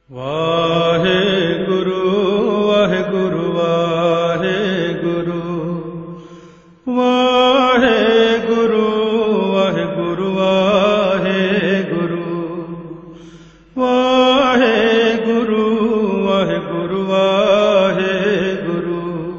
ਵਾਹਿਗੁਰੂ ਵਾਹਿਗੁਰੂ ਵਾਹਿਗੁਰੂ ਵਾਹਿਗੁਰੂ ਵਾਹਿਗੁਰੂ ਵਾਹਿਗੁਰੂ ਵਾਹਿਗੁਰੂ ਵਾਹਿਗੁਰੂ ਵਾਹਿਗੁਰੂ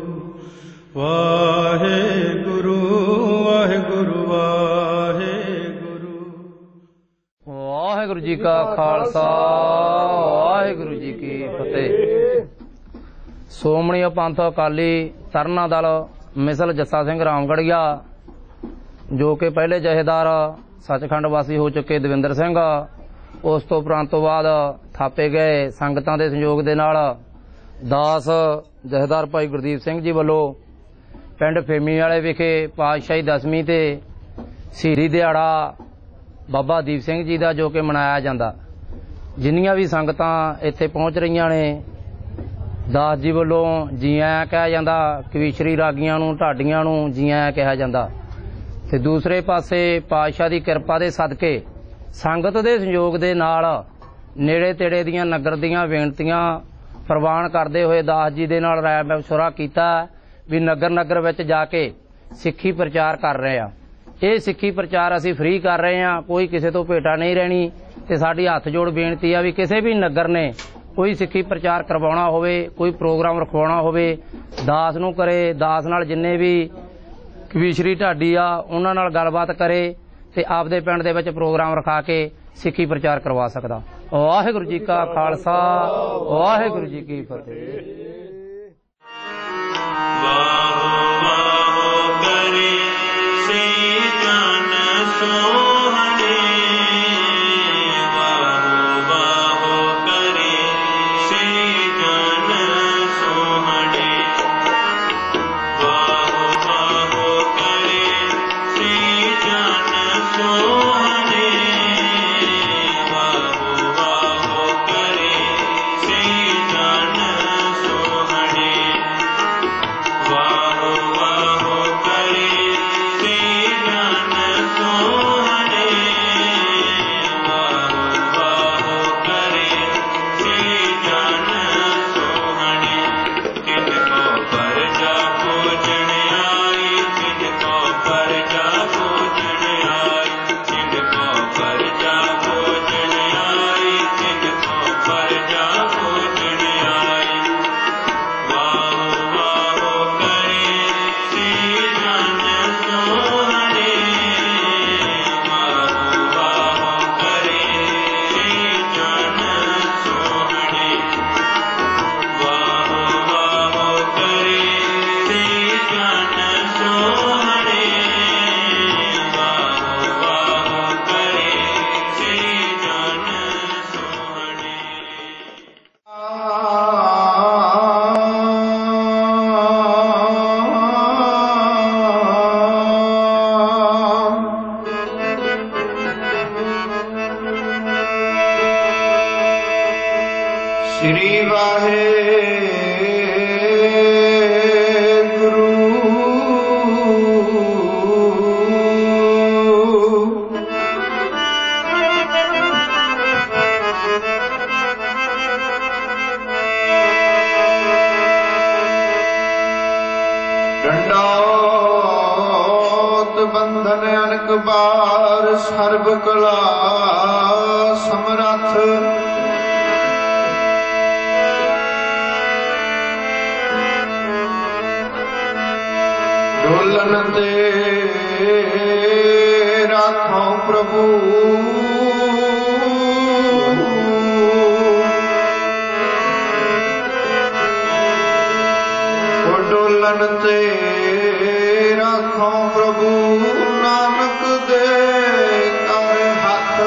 ਵਾਹਿਗੁਰੂ ਵਾਹਿਗੁਰੂ ਵਾਹਿਗੁਰੂ। ਵਾਹਿਗੁਰੂ ਜੀ ਕਾ ਖਾਲਸਾ ਵਾਹਿਗੁਰੂ ਜੀ ਕੀ ਫਤਿਹ। ਸ਼੍ਰੋਮਣੀ ਪੰਥ ਅਕਾਲੀ ਤਰਨਾ ਦਲ ਮਿਸਲ ਜੱਸਾ ਸਿੰਘ ਰਾਮਗੜੀਆ, ਜੋ ਕਿ ਪਹਿਲੇ ਜਥੇਦਾਰ ਸੱਚਖੰਡ ਵਾਸੀ ਹੋ ਚੁੱਕੇ ਦਵਿੰਦਰ ਸਿੰਘ, ਉਸ ਤੋਂ ਉਪਰੰਤ ਤੋਂ ਬਾਅਦ ਥਾਪੇ ਗਏ ਸੰਗਤਾਂ ਦੇ ਸੰਯੋਗ ਦੇ ਨਾਲ ਦਾਸ ਜਥੇਦਾਰ ਭਾਈ ਗੁਰਦੀਪ ਸਿੰਘ ਜੀ ਵੱਲੋਂ ਪਿੰਡ ਫੇਮੀ ਵਾਲੇ ਵਿਖੇ ਪਾਤਸ਼ਾਹੀ 10ਵੀਂ ਤੇ ਸ਼ਹੀਦੀ ਦਿਹਾੜਾ ਬਾਬਾ ਦੀਪ ਸਿੰਘ ਜੀ ਦਾ ਜੋ ਕਿ ਮਨਾਇਆ ਜਾਂਦਾ। ਜਿੰਨੀਆਂ ਵੀ ਸੰਗਤਾਂ ਇੱਥੇ ਪਹੁੰਚ ਰਹੀਆਂ ਨੇ, ਦਾਸ ਜੀ ਵੱਲੋਂ ਜੀ ਆਇਆਂ ਕਿਹਾ ਜਾਂਦਾ, ਕਵੀਸ਼ਰੀ ਰਾਗੀਆਂ ਨੂੰ, ਢਾਡੀਆਂ ਨੂੰ ਜੀ ਆਇਆਂ ਕਿਹਾ ਜਾਂਦਾ। ਤੇ ਦੂਸਰੇ ਪਾਸੇ ਪਾਤਸ਼ਾਹ ਦੀ ਕਿਰਪਾ ਦੇ ਸਦਕੇ ਸੰਗਤ ਦੇ ਸੰਯੋਗ ਦੇ ਨਾਲ ਨੇੜੇ ਤੇੜੇ ਦੀਆਂ ਨਗਰ ਦੀਆਂ ਬੇਨਤੀਆਂ ਪ੍ਰਵਾਨ ਕਰਦੇ ਹੋਏ ਦਾਸ ਜੀ ਦੇ ਨਾਲ ਰਾਏ ਮਸ਼ਵਰਾ ਕੀਤਾ ਵੀ ਨਗਰ ਨਗਰ ਵਿੱਚ ਜਾ ਕੇ ਸਿੱਖੀ ਪ੍ਰਚਾਰ ਕਰ ਰਹੇ ਆ। ਇਹ ਸਿੱਖੀ ਪ੍ਰਚਾਰ ਅਸੀਂ ਫ੍ਰੀ ਕਰ ਰਹੇ ਹਾਂ, ਕੋਈ ਕਿਸੇ ਤੋਂ ਭੇਟਾ ਨਹੀਂ ਰਹਿਣੀ। ਤੇ ਸਾਡੀ ਹੱਥ ਜੋੜ ਬੇਨਤੀ ਆ ਵੀ ਕਿਸੇ ਵੀ ਨਗਰ ਨੇ ਕੋਈ ਸਿੱਖੀ ਪ੍ਰਚਾਰ ਕਰਵਾਉਣਾ ਹੋਵੇ, ਕੋਈ ਪ੍ਰੋਗਰਾਮ ਰਖਵਾਉਣਾ ਹੋਵੇ, ਦਾਸ ਨੂੰ ਕਰੇ। ਦਾਸ ਨਾਲ ਜਿੰਨੇ ਵੀ ਕਵੀਸ਼ਰੀ ਢਾਡੀ ਆ ਉਹਨਾਂ ਨਾਲ ਗੱਲਬਾਤ ਕਰੇ ਤੇ ਆਪਦੇ ਪਿੰਡ ਦੇ ਵਿੱਚ ਪ੍ਰੋਗਰਾਮ ਰਖਾ ਕੇ ਸਿੱਖੀ ਪ੍ਰਚਾਰ ਕਰਵਾ ਸਕਦਾ। ਵਾਹਿਗੁਰੂ ਜੀ ਕਾ ਖਾਲਸਾ ਵਾਹਿਗੁਰੂ ਜੀ ਕੀ ਫਤਿਹ। ਸ੍ਰੀ ਵਾਹਿਗੁਰੂ ਡੰਡਾਉਤ ਬੰਧਨ ਅਨਕ ਬਾਰ ਸਰਬ ਕਲਾ ਸਮਰੱਥ ਢੋਲਨ ਤੇ ਰਾਖੋ ਪ੍ਰਭੂ ਢੋਲਨ ਤੇ ਰਾਖੋ ਪ੍ਰਭੂ ਨਾਨਕ ਦੇ ਕਰ ਹੱਥ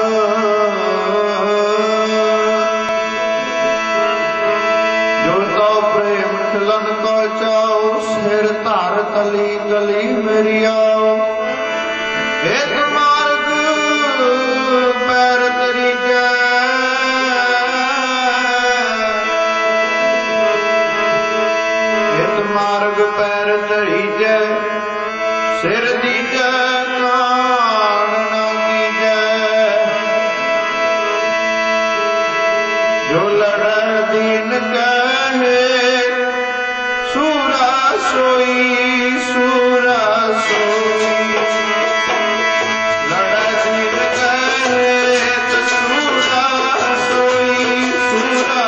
ਜੋ ਤੋ ਪ੍ਰੇਮ ਖਿਲਨ ਕੋ ਚਾਉ ਸਿਰ ਧਰ ਤਲੀ ਗਲੀ ਮੇਰੀ ਆਓ ਇੱਕ ਮਾਰਗ ਪੈਰ ਤੇਰੀ ਜੈ ਇੱਕ ਮਾਰਗ ਪੈਰ ਤੇਰੀ ਜੈ ਸਿਰ ਦੀ ਜੈ ਕਾਣ ਨਾ ਕੀ ਜੈ ਜੋ ਲੜ लड़ दीन कहे सूरा सोई सूरा सोई लड़ दीन कहे तो सूरा सोई सूरा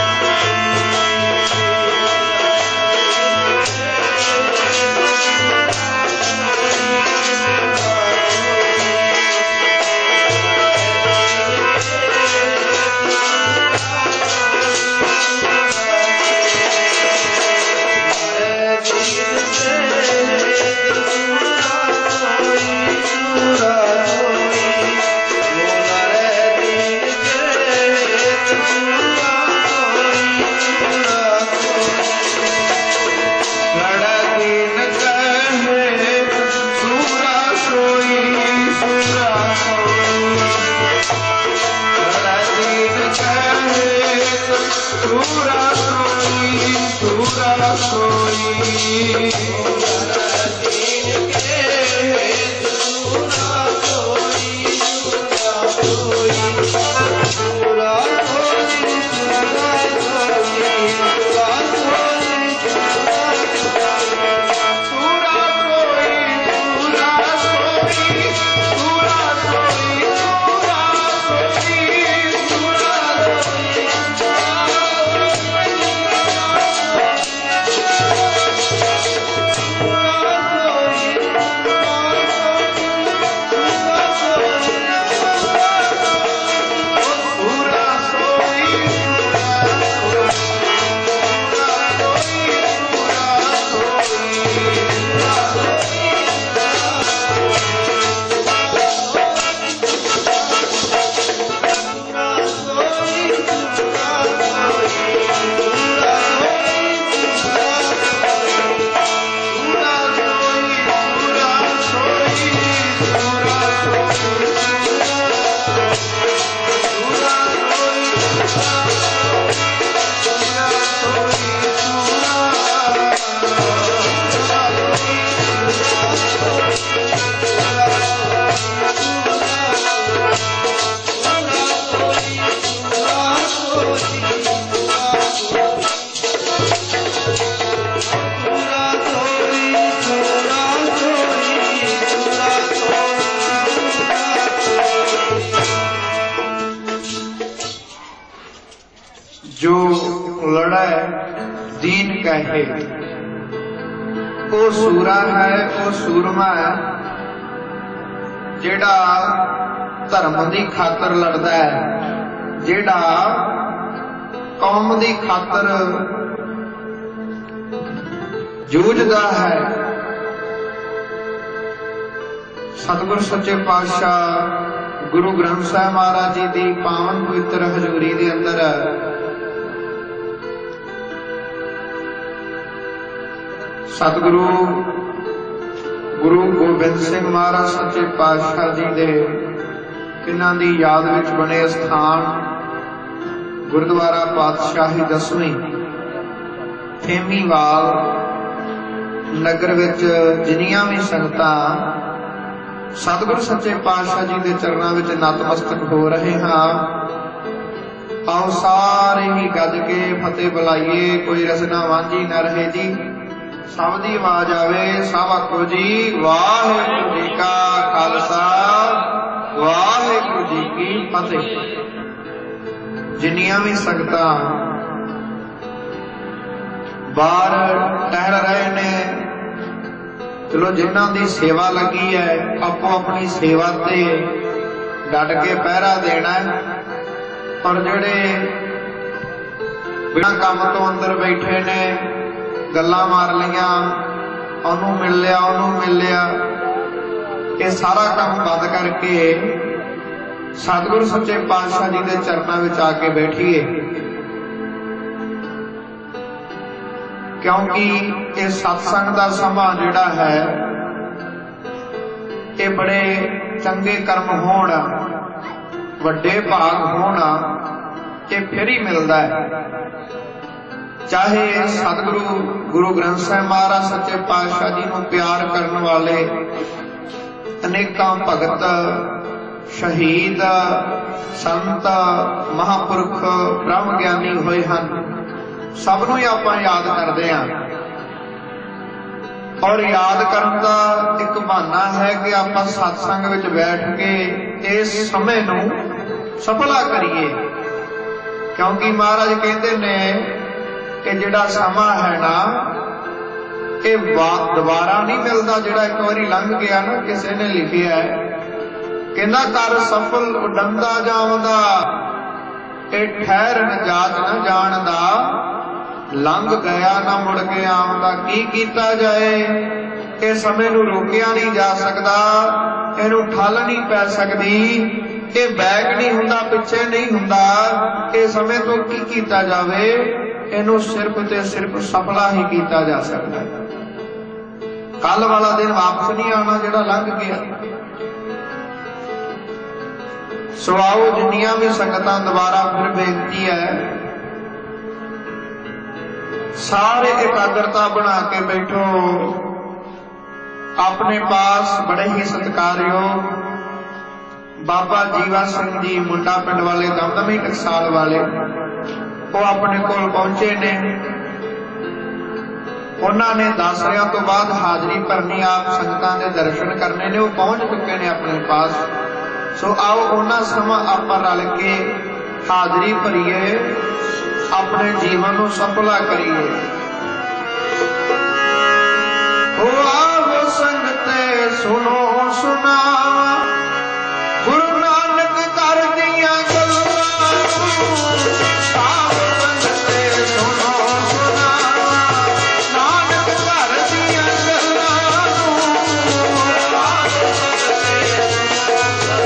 जो लड़े दीन कहे वो सूरा है वो सूरमा है जेड़ा धर्म की खातर लड़दा है जेड़ा कौम की खातर जूझदा है। सतगुरु सच्चे पातशाह गुरु ग्रंथ साहिब महाराज जी की पावन पवित्र हजूरी के अंदर सतगुरु गुरु गोबिंद सिंह महाराज सच्चे पातशाह जी दे तिन्हां दी याद विच बने स्थान गुरुद्वारा पातशाही 10वीं थेमीवाल नगर विच जिन्नियां भी संगतां सतगुरु सच्चे पातशाह जी दे चरणां विच नतमस्तक हो रहे हां। आओ सारे ही गज के फतेह बुलाइए, कोई रसना वांझी न रहे जी। सब दी आवाज आवे, सब आखो जी वाहिगुरू जी का खालसा वाहिगुरू जी की फतेह। जिन्नियां भी संगतां बाहर ठहर रहे ने, चलो जिन्हां दी सेवा लगी है आपो अपनी सेवा ते डट के पहरा देना है। और जेड़े बिना काम तो अंदर बैठे ने गल्लां मार लिया, ओनू मिल लिया ओनू मिल लिया, ये सारा काम बंद करके सतगुरु सच्चे पातशाह जी के चरणों में आके बैठिए। क्योंकि ये सत्संग का समा जिहड़ा है ये बड़े चंगे कर्म होण, वड्डे भाग होना, ये फिर ही मिलता है। चाहे सतगुरु गुरु ग्रंथ साहिब महाराज सच्चे पातशाह जी को प्यार करने वाले अनेकां भगत शहीद ਸੰਤ ਮਹਾਂਪੁਰਖ ਬ੍ਰਹਮ ਗਿਆਨੀ ਹੋਏ ਹਨ, ਸਭ ਨੂੰ ਹੀ ਆਪਾਂ ਯਾਦ ਕਰਦੇ ਹਾਂ। ਔਰ ਯਾਦ ਕਰਨ ਦਾ ਇੱਕ ਬਹਾਨਾ ਹੈ ਕਿ ਆਪਾਂ ਸਤਸੰਗ ਵਿੱਚ ਬੈਠ ਕੇ ਇਸ ਸਮੇਂ ਨੂੰ ਸਫਲਾ ਕਰੀਏ, ਕਿਉਂਕਿ ਮਹਾਰਾਜ ਕਹਿੰਦੇ ਨੇ ਕਿ ਜਿਹੜਾ ਸਮਾਂ ਹੈ ਨਾ ਇਹ ਦੁਬਾਰਾ ਨਹੀਂ ਮਿਲਦਾ। ਜਿਹੜਾ ਇੱਕ ਵਾਰੀ ਲੰਘ ਗਿਆ ਨਾ, ਕਿਸੇ ਨੇ ਲਿਖਿਆ ਕਹਿੰਦਾ ਕਰ ਸਫਲ ਉਡੰਦਾ ਜਾਵਦਾ, ਇਹ ਠਹਿਰ ਜਾਤ ਨਾ ਜਾਣਦਾ, ਲੰਘ ਗਿਆ ਨਾ ਮੁੜ ਕੇ ਆਉਂਦਾ। ਕੀ ਕੀਤਾ ਜਾਏ, ਇਹ ਸਮੇਂ ਨੂੰ ਰੋਕਿਆ ਨਹੀਂ ਜਾ ਸਕਦਾ, ਇਹਨੂੰ ਠੱਲ ਨਹੀਂ ਪੈ ਸਕਦੀ, ਇਹ ਬੈਕ ਨਹੀਂ ਹੁੰਦਾ, ਪਿੱਛੇ ਨਹੀਂ ਹੁੰਦਾ। ਇਹ ਸਮੇਂ ਤੋਂ ਕੀ ਕੀਤਾ ਜਾਵੇ, ਇਹਨੂੰ ਸਿਰਫ ਤੇ ਸਿਰਫ ਸਫਲਾ ਹੀ ਕੀਤਾ ਜਾ ਸਕਦਾ। ਕੱਲ ਵਾਲਾ ਦਿਨ ਵਾਪਸ ਨਹੀਂ ਆਉਣਾ ਜਿਹੜਾ ਲੰਘ ਗਿਆ। ਸੋ ਆਓ ਜਿੰਨੀਆਂ ਵੀ ਸੰਗਤਾਂ ਦੁਬਾਰਾ ਫਿਰ ਬੇਨਤੀ ਹੈ, ਸਾਰੇ ਇਕਾਗਰਤਾ ਬਣਾ ਕੇ ਬੈਠੋ। ਆਪਣੇ ਪਾਸ ਬੜੇ ਹੀ ਸਤਿਕਾਰਯੋਗ ਬਾਬਾ ਜੀਵਾ ਸਿੰਘ ਜੀ ਮੁੰਡਾ ਪਿੰਡ ਵਾਲੇ, ਦਮਦਮੀ ਟਕਸਾਲ ਵਾਲੇ, ਉਹ ਆਪਣੇ ਕੋਲ ਪਹੁੰਚੇ ਨੇ। ਉਹਨਾਂ ਨੇ ਦਾਸਰਿਆਂ ਤੋਂ ਬਾਅਦ ਹਾਜ਼ਰੀ ਭਰਨੀ, ਆਪ ਸੰਗਤਾਂ ਦੇ ਦਰਸ਼ਨ ਕਰਨੇ ਨੇ, ਉਹ ਪਹੁੰਚ ਚੁੱਕੇ ਨੇ ਆਪਣੇ ਪਾਸ। ਸੋ ਆਓ ਉਹਨਾਂ ਸਮਾਂ ਆਪਾਂ ਰਲ ਕੇ ਹਾਜ਼ਰੀ ਭਰੀਏ, ਆਪਣੇ ਜੀਵਨ ਨੂੰ ਸਫਲਾ ਕਰੀਏ। ਉਹ ਆਵੋ ਸੰਗਤੇ ਸੁਣੋ ਸੁਣਾਵਾ, ਗੁਰੂ ਨਾਨਕ ਕਰ ਦੀਆਂ ਗੱਲਾਂ। ਆਵੋ ਸੰਗਤੇ ਸੁਣੋ ਸੁਣਾਵਾ, ਨਾਨਕ ਕਰ ਦੀਆਂ ਗੱਲਾਂ। ਆਵੋ ਸੰਗਤੇ ਸੁਣੋ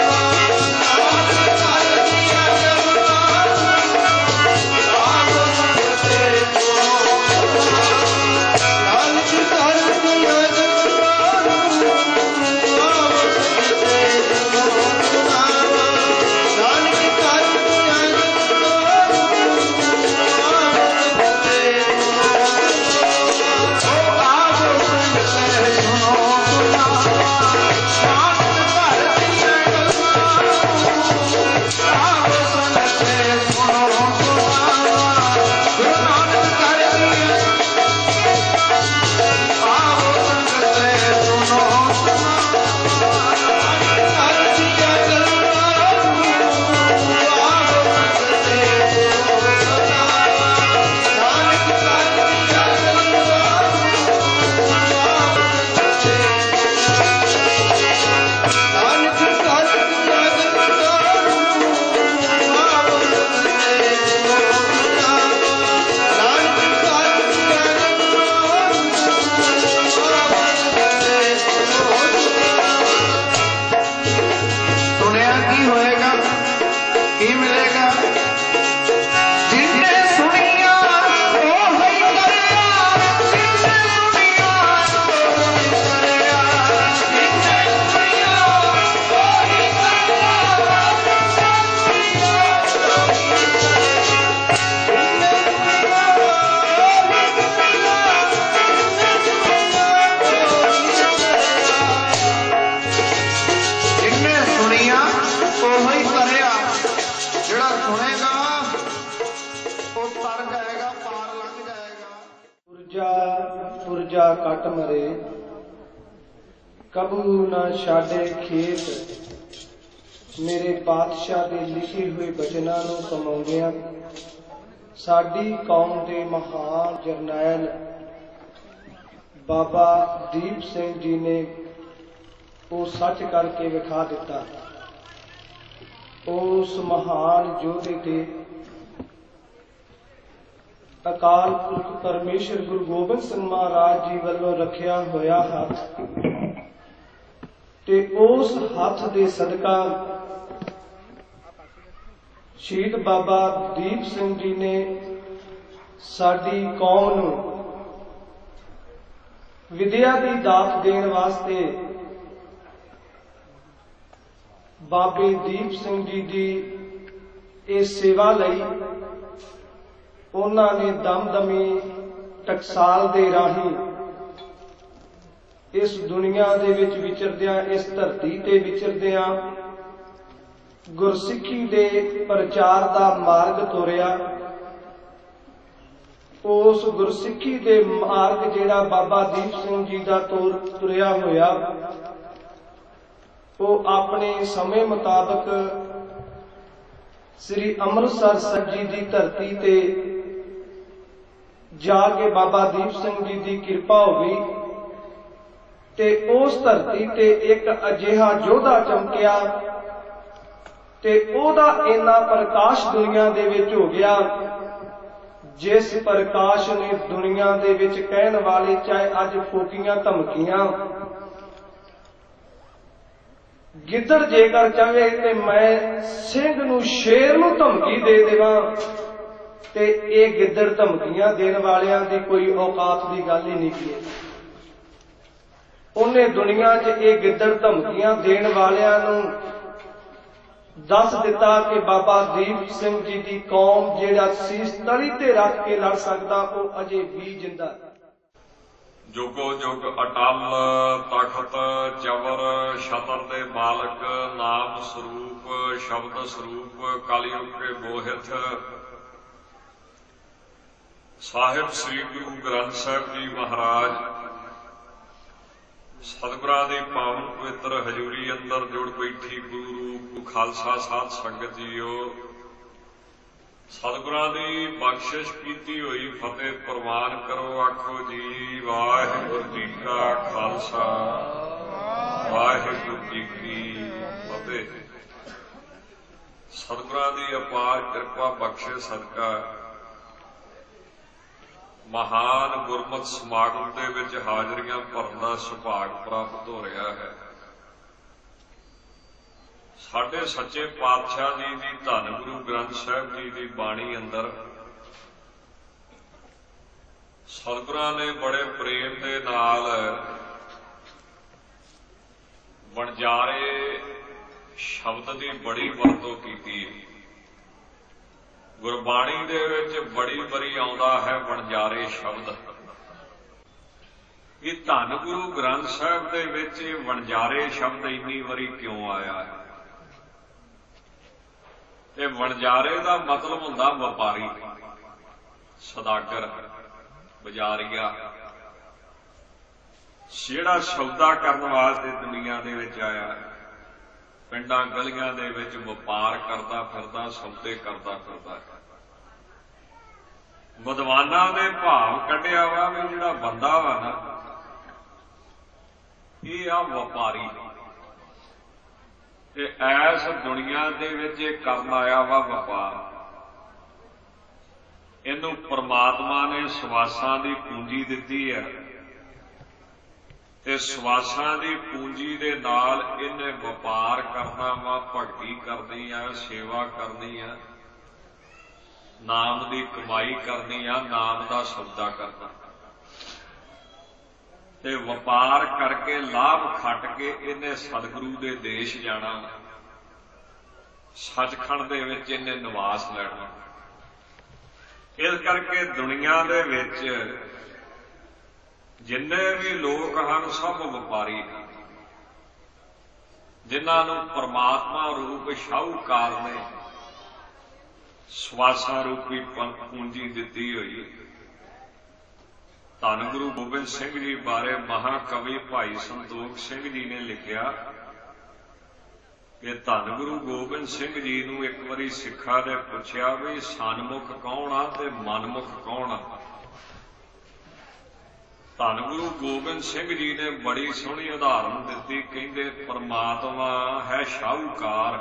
ਪੁਰਜਾ ਕੱਟ ਮਰੇ, ਕਬੂ ਨਾ ਛਾੜੇ ਖੇਤ। ਮੇਰੇ ਪਾਤਸ਼ਾਹ ਦੇ ਲਿਖੇ ਹੋਏ ਬਚਨਾਂ ਨੂੰ ਕਮਾਉਂਦਿਆਂ ਸਾਡੀ ਕੌਮ ਦੇ ਮਹਾਨ ਜਰਨੈਲ ਬਾਬਾ ਦੀਪ ਸਿੰਘ ਜੀ ਨੇ ਉਹ ਸੱਚ ਕਰਕੇ ਵਿਖਾ ਦਿੱਤਾ। ਉਸ ਮਹਾਨ ਯੋਧੇ ਤੇ ਅਕਾਲ ਪੁਰਖ ਪਰਮੇਸ਼ਰ ਗੁਰੂ ਗੋਬਿੰਦ ਸਿੰਘ ਮਹਾਰਾਜ ਜੀ ਵੱਲੋਂ ਰੱਖਿਆ ਹੋਇਆ ਹੱਥ, ਤੇ ਉਸ ਹੱਥ ਦੇ ਸਦਕਾ ਸ਼ਹੀਦ ਬਾਬਾ ਦੀਪ ਸਿੰਘ ਜੀ ਨੇ ਸਾਡੀ ਕੌਮ ਨੂੰ ਵਿਦਿਆ ਦੀ ਦਾਤ ਦੇਣ ਵਾਸਤੇ ਬਾਬੇ ਦੀਪ ਸਿੰਘ ਜੀ ਦੀ ਇਹ ਸੇਵਾ ਲਈ ਉਹਨਾਂ ਨੇ ਦਮਦਮੀ ਟਕਸਾਲ ਦੇ ਰਾਹੀਂ ਇਸ ਦੁਨੀਆ ਦੇ ਵਿੱਚ ਵਿਚਰਦਿਆਂ, ਇਸ ਧਰਤੀ ਤੇ ਵਿਚਰਦਿਆਂ ਗੁਰਸਿੱਖੀ ਦੇ ਪ੍ਰਚਾਰ ਦਾ ਮਾਰਗ ਤੋਰਿਆ। ਉਸ ਗੁਰਸਿੱਖੀ ਦੇ ਮਾਰਗ ਜਿਹੜਾ ਬਾਬਾ ਦੀਪ ਸਿੰਘ ਜੀ ਦਾ ਤੁਰਿਆ ਹੋਇਆ, ਉਹ ਆਪਣੇ ਸਮੇਂ ਮੁਤਾਬਕ ਸ੍ਰੀ ਅੰਮ੍ਰਿਤਸਰ ਸਾਹਿਬ ਜੀ ਦੀ ਧਰਤੀ ਤੇ ਜਾ ਕੇ ਬਾਬਾ ਦੀਪ ਸਿੰਘ ਜੀ ਦੀ ਕਿਰਪਾ ਹੋ ਗਈ ਤੇ ਉਸ ਧਰਤੀ ਤੇ ਇੱਕ ਅਜਿਹਾ ਯੋਧਾ ਚਮਕਿਆ ਤੇ ਉਹਦਾ ਇੰਨਾ ਪ੍ਰਕਾਸ਼ ਦੁਨੀਆ ਦੇ ਵਿੱਚ ਹੋ ਗਿਆ, ਜਿਸ ਪ੍ਰਕਾਸ਼ ਨੇ ਦੁਨੀਆ ਦੇ ਵਿੱਚ ਕਹਿਣ ਵਾਲੇ ਚਾਹੇ ਅੱਜ ਫੋਕੀਆਂ ਧਮਕੀਆਂ, ਗਿੱਦੜ ਜੇਕਰ ਚਾਹੇ ਤੇ ਮੈਂ ਸਿੰਘ ਨੂੰ ਸ਼ੇਰ ਨੂੰ ਧਮਕੀ ਦੇ ਦੇਵਾਂ ਤੇ ਇਹ ਗਿੱਦੜ ਧਮਕੀਆਂ ਦੇਣ ਵਾਲਿਆਂ ਦੀ ਕੋਈ ਔਕਾਤ ਦੀ ਗੱਲ ਹੀ ਨਹੀਂ ਕੀ। ਉਹਨੇ ਦੁਨੀਆ 'ਚ ਇਹ ਗਿੱਦੜ ਧਮਕੀਆਂ ਦੇਣ ਵਾਲਿਆਂ ਨੂੰ ਦੱਸ ਦਿੱਤਾ ਕਿ ਬਾਬਾ ਦੀਪ ਸਿੰਘ ਜੀ ਦੀ ਕੌਮ ਜਿਹੜਾ ਸੀਸ ਤਲੀ ਤੇ ਰੱਖ ਕੇ ਲੜ ਸਕਦਾ, ਉਹ ਅਜੇ ਵੀ ਜਿੰਦਾ। ਜੁਗੋ ਜੁਗ ਅਟਲ ਤਖਤ ਚਵਰ ਛਤਰ ਦੇ ਮਾਲਕ, ਨਾਮ ਸਰੂਪ ਸ਼ਬਦ ਸਰੂਪ ਕਲਯੁਗ ਕੇ ਮੋਹਿਤ, ਸਾਹਿਬ ਸ੍ਰੀ ਗੁਰੂ ਗ੍ਰੰਥ ਸਾਹਿਬ ਜੀ ਮਹਾਰਾਜ ਸਤਿਗੁਰਾਂ ਦੀ ਪਾਵਨ ਪਵਿੱਤਰ ਹਜ਼ੂਰੀ ਅੰਦਰ ਜੁੜ ਬੈਠੀ ਗੁਰੂ ਰੂਪ ਖਾਲਸਾ ਸਾਧ ਸੰਗਤ ਜੀਓ, ਸਤਿਗੁਰਾਂ ਦੀ ਬਖਸ਼ਿਸ਼ ਕੀਤੀ ਹੋਈ ਫਤਿਹ ਪ੍ਰਵਾਨ ਕਰੋ। ਆਖੋ ਜੀ ਵਾਹਿਗੁਰੂ ਜੀ ਕਾ ਖਾਲਸਾ ਵਾਹਿਗੁਰੂ ਜੀ ਕੀ ਫਤਿਹ। ਸਤਿਗੁਰਾਂ ਦੀ ਅਪਾਰ ਕਿਰਪਾ ਬਖਸ਼ੇ ਸਦਕਾ ਮਹਾਨ ਗੁਰਮਤਿ ਸਮਾਗਮ ਦੇ ਵਿੱਚ ਹਾਜ਼ਰੀਆਂ ਭਰਨ ਦਾ ਸੁਭਾਗ ਪ੍ਰਾਪਤ ਹੋ ਰਿਹਾ ਹੈ। ਸਾਡੇ ਸੱਚੇ ਪਾਤਸ਼ਾਹ ਜੀ ਦੀ ਧੰਨ ਗੁਰੂ ਗ੍ਰੰਥ ਸਾਹਿਬ ਜੀ ਦੀ ਬਾਣੀ ਅੰਦਰ ਸਤਿਗੁਰਾਂ ਨੇ ਬੜੇ ਪ੍ਰੇਮ ਦੇ ਨਾਲ ਵਣਜਾਰੇ ਸ਼ਬਦ ਦੀ ਬੜੀ ਵਰਤੋਂ ਕੀਤੀ ਹੈ। ਗੁਰਬਾਣੀ ਦੇ ਵਿੱਚ ਬੜੀ ਵਾਰੀ ਆਉਂਦਾ ਹੈ ਵਣਜਾਰੇ ਸ਼ਬਦ। ਇਹ ਧੰਨ ਗੁਰੂ ਗ੍ਰੰਥ ਸਾਹਿਬ ਦੇ ਵਿੱਚ ਵਣਜਾਰੇ ਸ਼ਬਦ ਇੰਨੀ ਵਾਰੀ ਕਿਉਂ ਆਇਆ ਹੈ? ਇਹ ਵਣਜਾਰੇ ਦਾ ਮਤਲਬ ਹੁੰਦਾ ਵਪਾਰੀ, ਸੌਦਾਗਰ, ਬਜ਼ਾਰੀਆ, ਜਿਹੜਾ ਸੌਦਾ ਕਰਨ ਵਾਸਤੇ ਦੁਨੀਆ ਦੇ ਵਿੱਚ ਆਇਆ, ਪਿੰਡਾਂ ਗਲੀਆਂ ਦੇ ਵਿੱਚ ਵਪਾਰ ਕਰਦਾ ਫਿਰਦਾ, ਸੌਦੇ ਕਰਦਾ ਫਿਰਦਾ। ਵਿਦਵਾਨਾਂ ਦੇ ਭਾਵ ਕੱਢਿਆ ਵਾ ਵੀ ਜਿਹੜਾ ਬੰਦਾ ਵਾ ਨਾ, ਇਹ ਆ ਵਪਾਰੀ, ਤੇ ਐਸ ਦੁਨੀਆ ਦੇ ਵਿੱਚ ਇਹ ਕਰਨ ਆਇਆ ਵਾ ਵਪਾਰ। ਇਹਨੂੰ ਪ੍ਰਮਾਤਮਾ ਨੇ ਸਵਾਸਾਂ ਦੀ ਪੂੰਜੀ ਦਿੱਤੀ ਹੈ ਤੇ ਸਵਾਸਾਂ ਦੀ ਪੂੰਜੀ ਦੇ ਨਾਲ ਇਹਨੇ ਵਪਾਰ ਕਰਨਾ ਵਾ, ਭਗਤੀ ਕਰਨੀ ਆ, ਸੇਵਾ ਕਰਨੀ ਆ, ਨਾਮ ਦੀ ਕਮਾਈ ਕਰਨੀ ਆ, ਨਾਮ ਦਾ ਸੌਦਾ ਕਰਨਾ ਤੇ ਵਪਾਰ ਕਰਕੇ ਲਾਭ ਖੱਟ ਕੇ ਇਹਨੇ ਸਤਿਗੁਰੂ ਦੇ ਦੇਸ਼ ਜਾਣਾ, ਸੱਚਖੰਡ ਦੇ ਵਿੱਚ ਇਹਨੇ ਨਿਵਾਸ ਲੈਣਾ। ਇਸ ਕਰਕੇ ਦੁਨੀਆ ਦੇ ਵਿੱਚ ਜਿੰਨੇ ਵੀ ਲੋਕ ਹਨ ਸਭ ਵਪਾਰੀ ਹਨ, ਜਿਨ੍ਹਾਂ ਨੂੰ ਪਰਮਾਤਮਾ ਰੂਪ ਸ਼ਾਹੂਕਾਰ ਨੇ ਸਵਾਸਾਂ ਰੂਪੀ ਪੂੰਜੀ ਦਿੱਤੀ ਹੋਈ। ਧੰਨ ਗੁਰੂ ਗੋਬਿੰਦ ਸਿੰਘ ਜੀ ਬਾਰੇ ਮਹਾਕਵੀ ਭਾਈ ਸੰਤੋਖ ਸਿੰਘ ਜੀ ਨੇ ਲਿਖਿਆ ਕਿ ਧੰਨ ਗੁਰੂ ਗੋਬਿੰਦ ਸਿੰਘ ਜੀ ਨੂੰ ਇੱਕ ਵਾਰੀ ਸਿੱਖਾਂ ਨੇ ਪੁੱਛਿਆ ਵੀ ਸਨਮੁਖ ਕੌਣ ਆ ਤੇ ਮਨਮੁਖ ਕੌਣ ਆ? ਧੰਨ ਗੁਰੂ ਗੋਬਿੰਦ ਸਿੰਘ ਜੀ ਨੇ ਬੜੀ ਸੋਹਣੀ ਉਦਾਹਰਨ ਦਿੱਤੀ, ਕਹਿੰਦੇ ਪਰਮਾਤਮਾ ਹੈ ਸ਼ਾਹੂਕਾਰ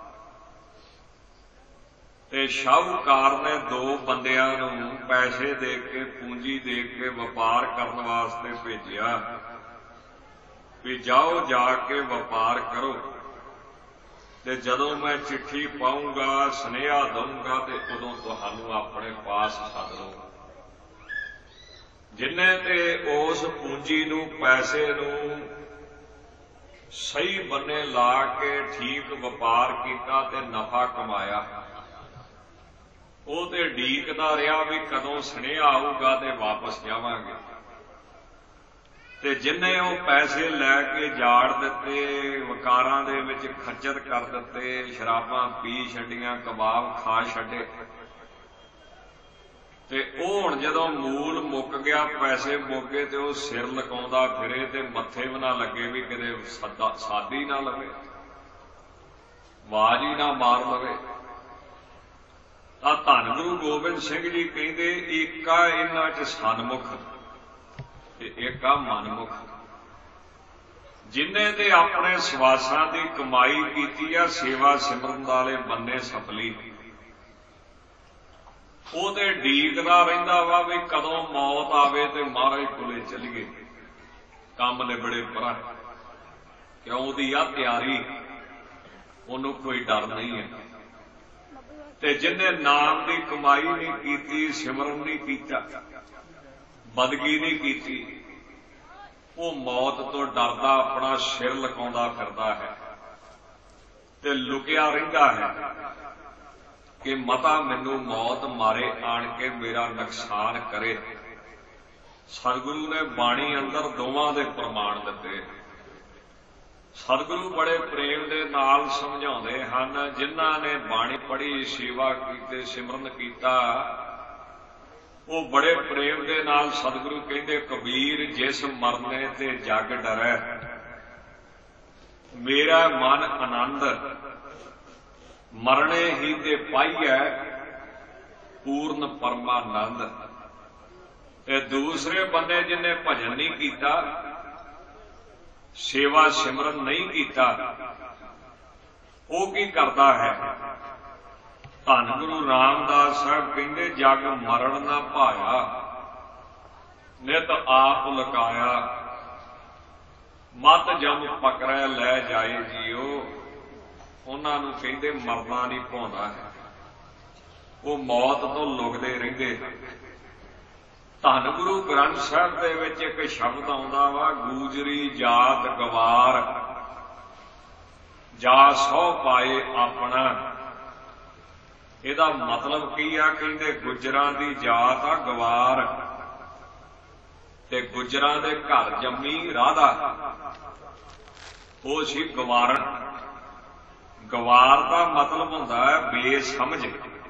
ਤੇ ਸ਼ਾਹੂਕਾਰ ਨੇ ਦੋ ਬੰਦਿਆਂ ਨੂੰ ਪੈਸੇ ਦੇ ਕੇ, ਪੂੰਜੀ ਦੇ ਕੇ ਵਪਾਰ ਕਰਨ ਵਾਸਤੇ ਭੇਜਿਆ ਵੀ ਜਾਓ ਜਾ ਕੇ ਵਪਾਰ ਕਰੋ, ਤੇ ਜਦੋਂ ਮੈਂ ਚਿੱਠੀ ਪਾਊਂਗਾ, ਸੁਨੇਹਾ ਦਊਂਗਾ ਤੇ ਉਦੋਂ ਤੁਹਾਨੂੰ ਆਪਣੇ ਪਾਸ ਸੱਦ ਲਓ। ਜਿਨ੍ਹਾਂ ਤੇ ਉਸ ਪੂੰਜੀ ਨੂੰ, ਪੈਸੇ ਨੂੰ ਸਹੀ ਬੰਨੇ ਲਾ ਕੇ ਠੀਕ ਵਪਾਰ ਕੀਤਾ ਤੇ ਨਫਾ ਕਮਾਇਆ, ਉਹ ਤੇ ਢੀਕਦਾ ਰਿਹਾ ਵੀ ਕਦੋਂ ਸੁਨੇਹਾ ਆਊਗਾ ਤੇ ਵਾਪਸ ਜਾਵਾਂਗੇ। ਤੇ ਜਿੰਨੇ ਉਹ ਪੈਸੇ ਲੈ ਕੇ ਜਾੜ ਦਿੱਤੇ, ਵਕਾਰਾਂ ਦੇ ਵਿੱਚ ਖੱਚਰ ਕਰ ਦਿੱਤੇ, ਸ਼ਰਾਬਾਂ ਪੀ ਛੱਡੀਆਂ, ਕਬਾਬ ਖਾ ਛੱਡੇ, ਤੇ ਉਹ ਹੁਣ ਜਦੋਂ ਮੂਲ ਮੁੱਕ ਗਿਆ, ਪੈਸੇ ਮੁੱਕ ਗਏ, ਤੇ ਉਹ ਸਿਰ ਲਕਾਉਂਦਾ ਫਿਰੇ ਤੇ ਮੱਥੇ ਵੀ ਨਾ ਲੱਗੇ ਵੀ ਕਿਤੇ ਸਾਦੀ ਨਾ ਲਵੇ, ਆਵਾਜ਼ ਹੀ ਨਾ ਮਾਰ ਲਵੇ। ਤਾਂ ਧੰਨ ਗੁਰੂ ਗੋਬਿੰਦ ਸਿੰਘ ਜੀ ਕਹਿੰਦੇ ਇੱਕ ਆ ਇਹਨਾਂ 'ਚ ਸਨਮੁਖ ਤੇ ਇੱਕ ਆ ਮਨਮੁਖ। ਜਿੰਨੇ ਤੇ ਆਪਣੇ ਸਵਾਸਾਂ ਦੀ ਕਮਾਈ ਕੀਤੀ ਆ, ਸੇਵਾ ਸਿਮਰਨ ਵਾਲੇ ਬੰਨੇ ਸਫਲੀ, ਉਹ ਤੇ ਡੀਕਦਾ ਰਹਿੰਦਾ ਵਾ ਵੀ ਕਦੋਂ ਮੌਤ ਆਵੇ ਤੇ ਮਹਾਰਾਜ ਕੋਲੇ ਚੱਲੀਏ, ਕੰਮ ਨਿਬੜੇ ਪਰਾਂ, ਕਿਉਂ ਉਹਦੀ ਆ ਤਿਆਰੀ, ਉਹਨੂੰ ਕੋਈ ਡਰ ਨਹੀਂ ਹੈ। ਤੇ ਜਿਹਨੇ ਨਾਮ ਦੀ ਕਮਾਈ ਨਹੀਂ ਕੀਤੀ, ਸਿਮਰਨ ਨਹੀਂ ਕੀਤਾ, ਬਦਗੀ ਨਹੀਂ ਕੀਤੀ, ਉਹ ਮੌਤ ਤੋਂ ਡਰਦਾ ਆਪਣਾ ਸਿਰ ਲਕਾਉਂਦਾ ਫਿਰਦਾ ਹੈ ਤੇ ਲੁਕਿਆ ਰਹਿੰਦਾ ਹੈ ਕਿ ਮਤਾ ਮੈਨੂੰ ਮੌਤ ਮਾਰੇ ਆਣ ਕੇ ਮੇਰਾ ਨੁਕਸਾਨ ਕਰੇ। ਸਤਿਗੁਰੂ ਨੇ ਬਾਣੀ ਅੰਦਰ ਦੋਵਾਂ ਦੇ ਪ੍ਰਮਾਣ ਦਿੱਤੇ। ਸਤਿਗੁਰੂ ਬੜੇ ਪ੍ਰੇਮ ਦੇ ਨਾਲ ਸਮਝਾਉਂਦੇ ਹਨ। ਜਿਨ੍ਹਾਂ ਨੇ ਬਾਣੀ ਪੜ੍ਹੀ, ਸੇਵਾ ਕੀਤੀ, ਸਿਮਰਨ ਕੀਤਾ, ਉਹ ਬੜੇ ਪ੍ਰੇਮ ਦੇ ਨਾਲ ਸਤਿਗੁਰੂ ਕਹਿੰਦੇ, ਕਬੀਰ ਜਿਸ ਮਰਨੇ ਤੇ ਜਗ ਡਰੈ, ਮੇਰਾ ਮਨ ਆਨੰਦ, ਮਰਨੇ ਹੀ ਤੇ ਪਾਈਐ ਪੂਰਨ ਪਰਮਾਨੰਦ। ਤੇ ਦੂਸਰੇ ਬੰਦੇ ਜਿਹਨੇ ਭਜਨ ਨਹੀਂ ਕੀਤਾ, ਸੇਵਾ ਸਿਮਰਨ ਨਹੀਂ ਕੀਤਾ, ਉਹ ਕੀ ਕਰਦਾ ਹੈ? ਧੰਨ ਗੁਰੂ ਰਾਮਦਾਸ ਸਾਹਿਬ ਕਹਿੰਦੇ, ਜਗ ਮਰਨ ਨਾ ਭਾਇਆ, ਨਿਤ ਆਪ ਲੁਕਾਇਆ, ਮਤ ਜਮ ਪਕੜੈ ਲੈ ਜਾਏ ਜੀਓ। ਉਹਨਾਂ ਨੂੰ ਕਹਿੰਦੇ ਮਰਨਾ ਨਹੀਂ ਭਾਉਂਦਾ ਹੈ, ਉਹ ਮੌਤ ਤੋਂ ਲੁਕਦੇ ਰਹਿੰਦੇ। ਧੰਨ ਗੁਰੂ ਗ੍ਰੰਥ ਸਾਹਿਬ ਦੇ ਵਿੱਚ ਇੱਕ ਸ਼ਬਦ ਆਉਂਦਾ ਵਾ, ਗੂਜਰੀ ਜਾਤ ਗਵਾਰ, ਜਾ ਸੋ ਪਾਏ ਆਪਣਾ। ਇਹਦਾ ਮਤਲਬ ਕੀ ਆ? ਕਹਿੰਦੇ ਗੁੱਜਰਾਂ ਦੀ ਜਾਤ ਆ ਗਵਾਰ, ਤੇ ਗੁੱਜਰਾਂ ਦੇ ਘਰ ਜੰਮੀ ਰਾਧਾ, ਉਹ ਸੀ ਗਵਾਰਨ। ਗਵਾਰ ਦਾ ਮਤਲਬ ਹੁੰਦਾ ਹੈ ਬੇਸਮਝ।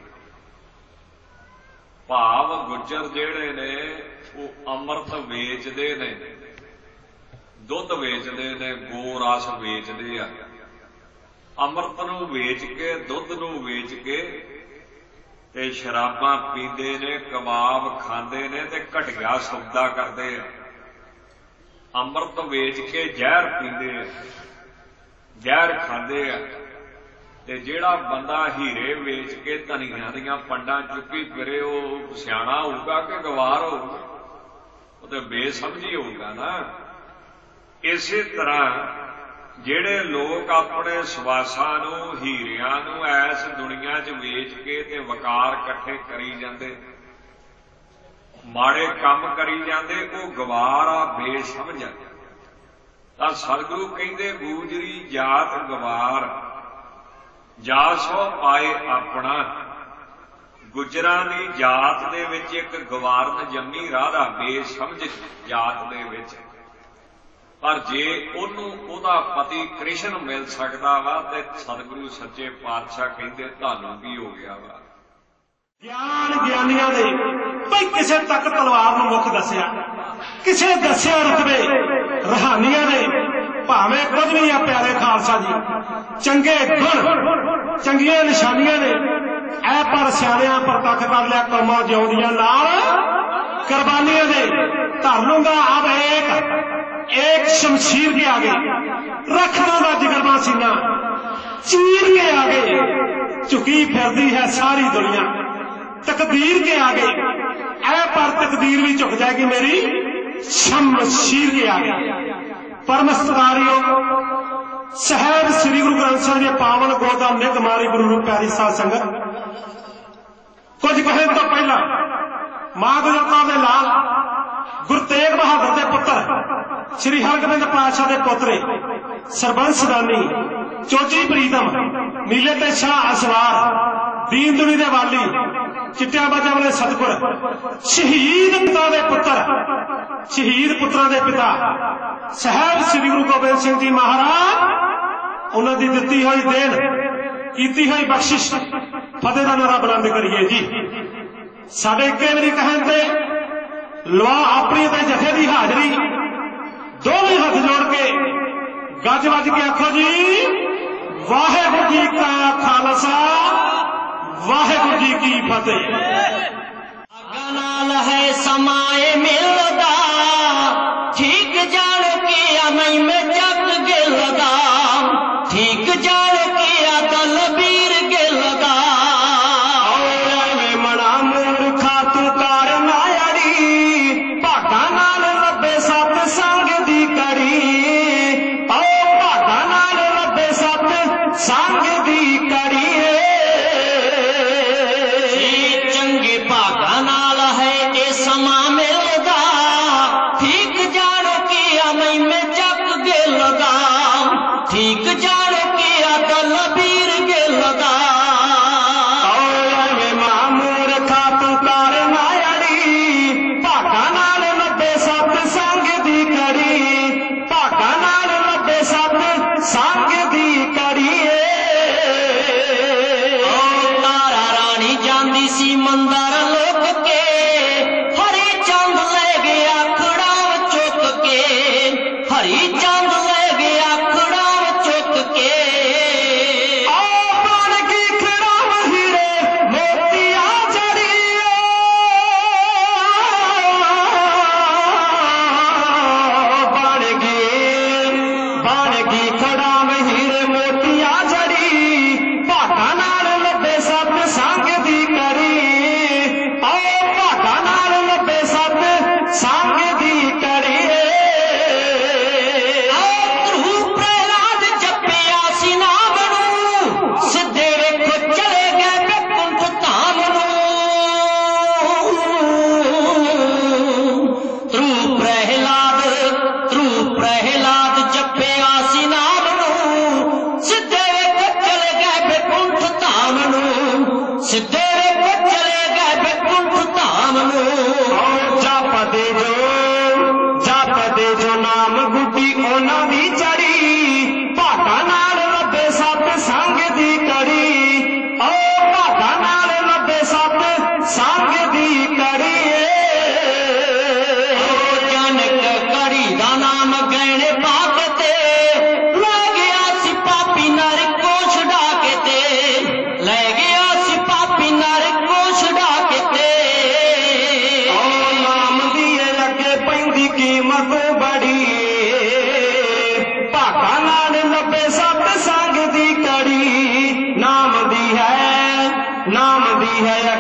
ਭਾਵ ਗੁੱਜਰ ਜਿਹੜੇ ਨੇ ਉਹ ਅੰਮ੍ਰਿਤ ਵੇਚਦੇ ਨੇ, ਦੁੱਧ ਵੇਚਦੇ ਨੇ, ਗੋ ਰਸ ਵੇਚਦੇ ਆ। ਅੰਮ੍ਰਿਤ ਨੂੰ ਵੇਚ ਕੇ, ਦੁੱਧ ਨੂੰ ਵੇਚ ਕੇ ਤੇ ਸ਼ਰਾਬਾਂ ਪੀਂਦੇ ਨੇ, ਕਬਾਬ ਖਾਂਦੇ ਨੇ ਤੇ ਘਟੀਆ ਸੌਦਾ ਕਰਦੇ ਆ। ਅੰਮ੍ਰਿਤ ਵੇਚ ਕੇ ਜ਼ਹਿਰ ਪੀਂਦੇ ਆ, ਜ਼ਹਿਰ ਖਾਂਦੇ ਆ। ਤੇ ਜਿਹੜਾ ਬੰਦਾ ਹੀਰੇ ਵੇਚ ਕੇ ਧਨੀਆਂ ਦੀਆਂ ਪੰਡਾਂ ਚੁੱਕੀ ਫਿਰੇ, ਉਹ ਸਿਆਣਾ ਹੋਊਗਾ ਕਿ ਗਵਾਰ ਹੋਊਗਾ? ਉਹ ਤੇ ਬੇਸਮਝੀ ਹੋਊਗਾ ਨਾ। ਇਸੇ ਤਰ੍ਹਾਂ ਜਿਹੜੇ ਲੋਕ ਆਪਣੇ ਸਵਾਸਾਂ ਨੂੰ, ਹੀਰਿਆਂ ਨੂੰ ਐਸ ਦੁਨੀਆ 'ਚ ਵੇਚ ਕੇ ਤੇ ਵਕਾਰ ਇਕੱਠੇ ਕਰੀ ਜਾਂਦੇ, ਮਾੜੇ ਕੰਮ ਕਰੀ ਜਾਂਦੇ, ਉਹ ਗਵਾਰ ਆ, ਬੇਸਮਝ ਆ। ਤਾਂ ਸਤਿਗੁਰੂ ਕਹਿੰਦੇ, ਗੂਜਰੀ ਜਾਤ ਗਵਾਰ, ਜਾ ਸੋ ਪਾਏ ਆਪਣਾ। ਗੁੱਜਰਾਂ ਦੀ ਜਾਤ ਦੇ ਵਿੱਚ ਇੱਕ ਗਵਾਰਨ ਜੰਮੀ ਰਾਧਾ, ਬੇਸਮਝ ਜਾਤ ਦੇ ਵਿੱਚ। ਪਰ ਜੇ ਉਹਨੂੰ ਉਹਦਾ ਪਤੀ ਕ੍ਰਿਸ਼ਨ ਮਿਲ ਸਕਦਾ ਵਾ, ਤੇ ਸਤਿਗੁਰੂ ਸੱਚੇ ਪਾਤਸ਼ਾਹ ਕਹਿੰਦੇ ਤੁਹਾਨੂੰ ਕੀ ਹੋ ਗਿਆ ਵਾ। ਗਿਆਨ ਗਿਆਨੀਆਂ ਦੇ ਭਈ ਕਿਸੇ ਤੱਕ ਤਲਵਾਰ ਨੂੰ ਮੁੱਖ ਦੱਸਿਆ, ਕਿਸੇ ਦੱਸਿਆ ਰੁਤਬੇ ਰਹਾਨੀਆਂ ਦੇ। ਭਾਵੇਂ ਕੁਝ ਵੀ ਆ ਪਿਆਰੇ ਖਾਲਸਾ ਜੀ, ਚੰਗੇ ਗੁਣ, ਚੰਗੀਆਂ ਨਿਸ਼ਾਨੀਆਂ ਨੇ, ਐ ਪਰ ਸਿਆਣਿਆਂ ਪ੍ਰਤੱਖ ਕਰ ਲਿਆ ਕਰਮਾਂ ਜਿਉਂਦੀਆਂ ਨਾਲ ਕੁਰਬਾਨੀਆਂ ਦੇ। ਧਰ ਲੂੰਗਾ ਅਬ एक शमशीर के आगे, रख दूंगा जिगरमा सीना चीर के आगे, झुकी फिरदी है सारी दुनिया तकदीर के आगे। ऐ पर तकदीर भी झुक जाएगी मेरी शमशीर के आगे। परम सत्कारियो साहिब श्री गुरु ग्रंथ साहिब के पावन गोदा निग मारी गुरु रूप प्यारी साध संगत। कुछ कहने तो पहला मां गुजर कौर दे लाल गुरु तेग बहादुर के पुत्र श्री हरगोबिंद पातशाह के पोतरे सरबंस दानी चोची प्रीतम नीले ते शाह असवार दीन दुनी दे वाली चिट्टिया बाजा वाले सतगुर शहीद पिता दे पुत्र ਸ਼ਹੀਦ ਪੁੱਤਰਾਂ ਦੇ ਪਿਤਾ ਸਾਹਿਬ ਸ੍ਰੀ ਗੁਰੂ ਗੋਬਿੰਦ ਸਿੰਘ ਜੀ ਮਹਾਰਾਜ, ਉਹਨਾਂ ਦੀ ਦਿੱਤੀ ਹੋਈ ਦੇਣ, ਕੀਤੀ ਹੋਈ ਬਖਸ਼ਿਸ਼, ਫਤਿਹ ਦਾ ਨਾਰਾ ਬੁਲੰਦ ਕਰੀਏ ਜੀ। ਸਾਡੇ ਇੱਕੇ ਵਾਰੀ ਕਹਿਣ ਤੇ ਲਵਾ ਆਪਣੀ ਤੇ ਜਥੇ ਦੀ ਹਾਜ਼ਰੀ, ਦੋਵੇਂ ਹੱਥ ਜੋੜ ਕੇ ਗੱਜ ਵੱਜ ਕੇ ਆਖੋ ਜੀ, ਵਾਹਿਗੁਰੂ ਜੀ ਕਾ ਖਾਲਸਾ, ਵਾਹਿਗੁਰੂ ਜੀ ਕੀ ਫਤਿਹ। ਅੱਗਾ ਨਾਲ ਹੈ ਸਮਾਏ ਮਿਲਦਾ, ਠੀਕ ਜਾਣ ਕੇ ਅਮਈ ਮੈਂ ਜੱਗ ਗਿਲਦਾ, ਠੀਕ ਜਾਣ ਕੇ ਆ ਦਲਬੀਰ ਗਿਲਦਾ। ਐਵੇਂ ਮਣਾ ਮੂਰਖਾ ਤੂੰ ਕਰ ਨਾ ਅੜੀ, ਭਾਗਾਂ ਨਾਲ ਲੱਭੇ ਸਤ ਸੰਗ ਦੀ ਕੜੀ, ਆਓ ਭਾਗਾਂ ਨਾਲ ਲੱਭੇ ਸਤ ਸੰਗ ਦੀ ਕੜੀ। ਚੰਗੇ ਭਾਗਾਂ ਨਾਲ ਹੈ ਇਹ ਸਮਾਂ ਮਿਲਦਾ, ਠੀਕ ਜਾਣ ਕੇ ਅਮਈ ਮੈਂ ਜੱਗ ਗਿਲਦਾ, ਠੀਕ ਜਾਣ ਕੇ ਆ ਦਲਬੀਰ ਗਿਲਦਾ। ਐਵੇਂ ਮਾਂ ਮੂਰਖਾ ਤੂੰ ਕਰ ਨਾ ਅੜੀ, ਭਾਗਾਂ ਨਾਲ ਲੱਭੇ ਸਤ ਸੰਗ ਦੀ ਕੜੀ, ਭਾਗਾਂ ਨਾਲ ਲੱਭੇ ਸਤ ਸੰਗ ਦੀ ਕੜੀ। ਤਾਰਾ ਰਾਣੀ ਜਾਂਦੀ ਸੀ ਮੰਦਰ ਲੁੱਕ ਕੇ, ਹਰੀ ਚੰਦ ਲੈ ਗਿਆ ਖੜਾਵ ਚੁੱਕ ਕੇ, ਹਰੀ ਚੰਦ ਲੈ ਗਿਆ ਖੜਾਵ ਚੁੱਕ ਕੇ। ਬਣ ਗਈ ਖੜਾਵ ਹੀਰੇ ਮੋਤੀਆਂ ਜੜੀ, ਬਣ ਗਈ ਖੜਾਵ ਹੀਰੇ ਮੋਤੀਆਂ ਜੜੀ, ਭਾਗਾਂ ਨਾਲ ਲੱਭੇ ਸਤ ਸੰਗ ਦੀ ਕੜੀ, ਆਓ ਭਾਗਾਂ ਨਾਲ ਲੱਭੇ ਸਤ ਸੰਗ ਦੀ ਕੜੀ। ਧਰੂ ਪ੍ਰਹਿਲਾਦ ਜਪਿਆ ਸੀ ਨਾਮ ਨੂੰ, ਸਿੱਧੇ ਵੇਖੋ ਚਲੇ ਗਏ ਬੈਕੁੰਠ ਧਾਮ ਨੂੰ। ਧਰੂ ਪ੍ਰਹਿਲਾਦ ਜਪਿਆ ਸੀ ਨਾਮ ਨੂੰ, ਸਿੱਧੇ ਵੇਖੋ ਚਲੇ ਗਏ ਬੈਕੁੰਠ ਧਾਮ ਨੂੰ, ਸਿੱਧੇ ਵੇਖੋ ਚਲੇ ਗਏ ਬੈਕੁੰਠ ਧਾਮ ਨੂੰ। ਜਪਦੇ ਜੋ ਨਾਮ ਗੁੱਡੀ ਉਹਨਾਂ ਦੀ ਚੜੀ, ਭਾਗਾਂ ਨਾਲ ਲੱਭੇ ਸਤ ਸੰਗ ਦੀ ਕੜੀ, ਆਓ ਭਾਗਾਂ ਨਾਲ ਲੱਭੇ ਸਤ ਸੰਗ ਦੀ ਕੜੀ। ਜਨਕ ਕੜੀ ਦਾ ਨਾਮ ਗਹਿਣੇ ਪਾ ਕੇ ਤੇ ਲੈ ਗਿਆ ਸੀ ਪਾਪੀ ਨਰ ਕੋ ਛੁਡਾ ਕੇ ਤੇ, ਲੈ ਗਿਆ ਸੀ ਪਾਪੀ ਨਰ ਕੋ ਛੁਡਾ ਕੇ ਤੇ। ਨਾਮ ਦੀ ਅੱਗੇ ਪੈਂਦੀ ਕੀਮਤ ਬੜੀ, ਭਾਗਾਂ ਨਾਲ ਲੱਭੇ ਸਤ ਸੰਗ ਦੀ ਕੜੀ। ਨਾਮ ਦੀ ਹੈ